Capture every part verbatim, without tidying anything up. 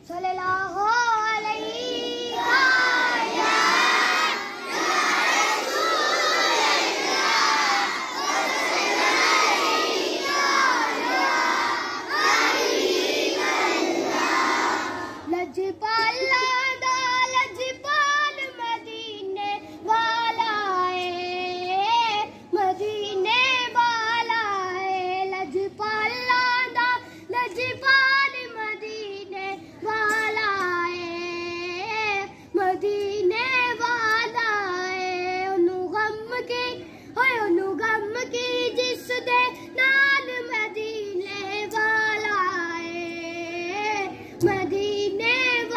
सल्लल्लाहु अलैहि लजपाल लादा लजपाल मदीने वाला है मदीने वाला है लजपाल लादा लजपाल मदीने वाला है मदीने वाला है ओनू गम की होए ओनू गम की जिस दे नाल मदीने वाला है मदीने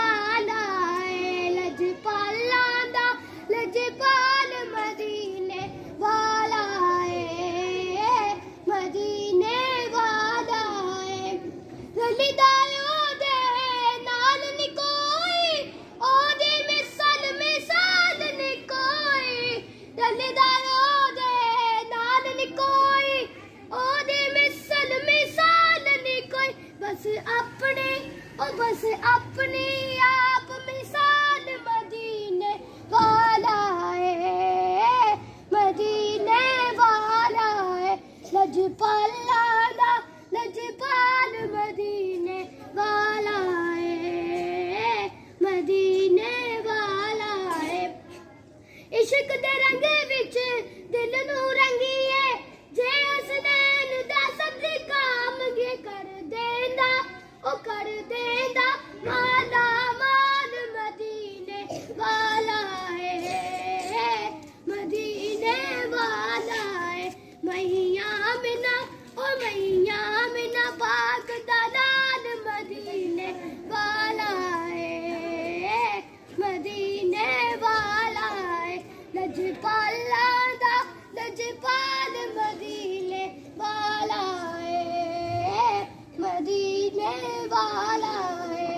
लजपाल मदीने वाला है मदीने वाला है रलिदायो दे नाल नी कोई ओदी मिसल मिसाल नी कोई रलिदायो दे नाल नी कोई ओदी मिसल मिसाल नी कोई बस अपने ओ बस अपनी आप मिसाल मदीने वाला है मदीने वाला है लजपाल लादा लजपाल मदीने वाला है मदीने वाला है इश्क दे रंग विच दिल नू रंगीए जे हसनैन दा सदका मंगे कर देंदा ओ कर देंदा माला माल मदीने वाला है मदीने वाला है मैया मिना ओ मैया मिना पाक दलाल मदीने वाला है मदीने वाला है लजपाल लादा लजपाल मदीने वाला है मदीने वाला है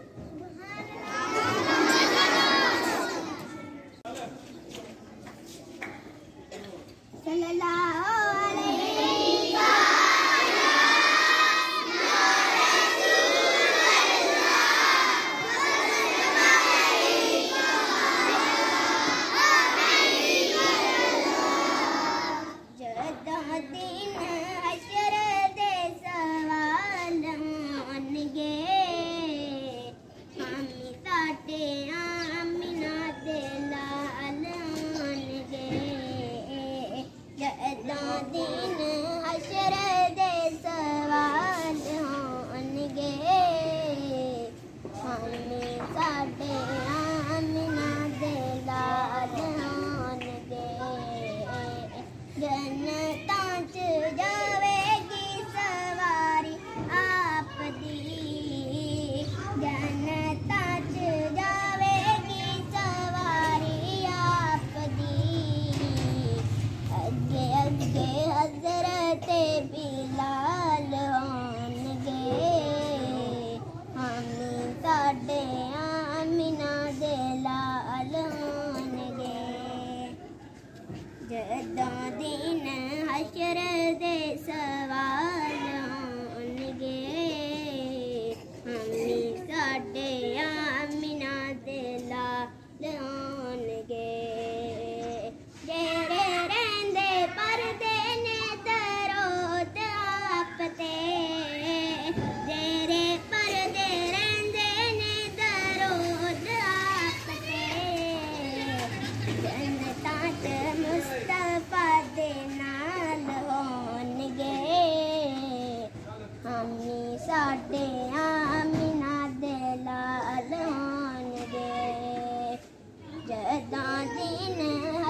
सल्लल्लाहु अलैहि जदा दिन हशर दे सवाल होणगे हम साडे आमिना दे लाल होणगे जदा दिन हशर दे सवाल होणगे हम साडे आमिना दे लाल होणगे जन्नतां च जावेगी सवारी आप दी जन्नतां च जावेगी सवारी आप दी अगे अगे हज़रत बिलाल होणगे हम साडे आमिना दे लाल होणगे जदा दिन हशर दे सवाल होणगे हमी साडे आमिना दे लाल होणगे जेड़े रहिंदे परदे ने दरोद आप ते जेड़े परदे रहिंदे ने दरोद आप ते जन्नतां च मुस्तफा दे नाल होणगे हमी साडे आमिना दे लाल होणगे जदा दिन